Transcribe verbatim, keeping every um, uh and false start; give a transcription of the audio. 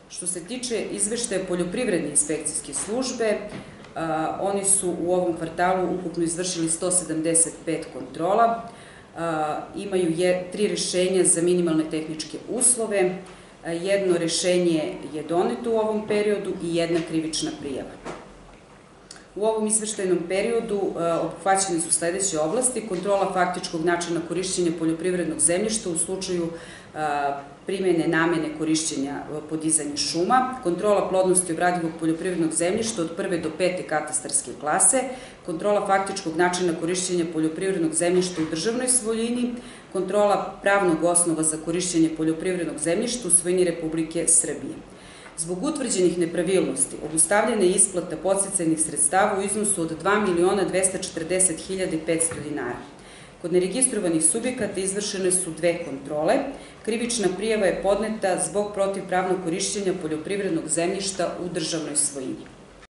Što se tiče izveštaja poljoprivredne inspekcijske službe, oni su u ovom kvartalu ukupno izvršili sto sedamdeset pet kontrola, imaju tri rešenja za minimalne tehničke uslove, jedno rešenje je doneto u ovom periodu i jedna krivična prijava. U ovom izveštajnom periodu obuhvaćene su sledeće oblasti: kontrola faktičkog načina korišćenja poljoprivrednog zemljišta u slučaju primene namene korišćenja podizanja šuma, kontrola plodnosti obradivog poljoprivrednog zemljišta od prve do pete katastarske klase, kontrola faktičkog načina korišćenja poljoprivrednog zemljišta u državnoj svojini, kontrola pravnog osnova za korišćenje poljoprivrednog zemljišta u svojini Republike Srbije. Zbog utvrđenih nepravilnosti obustavljena je isplata podsticajnih sredstava u iznosu od dva miliona dvesta četrdeset hiljada petsto dinara. Kod neregistrovanih subjekata izvršene su dve kontrole. Krivična prijava je podneta zbog protivpravnog korišćenja poljoprivrednog zemljišta u državnoj svojini.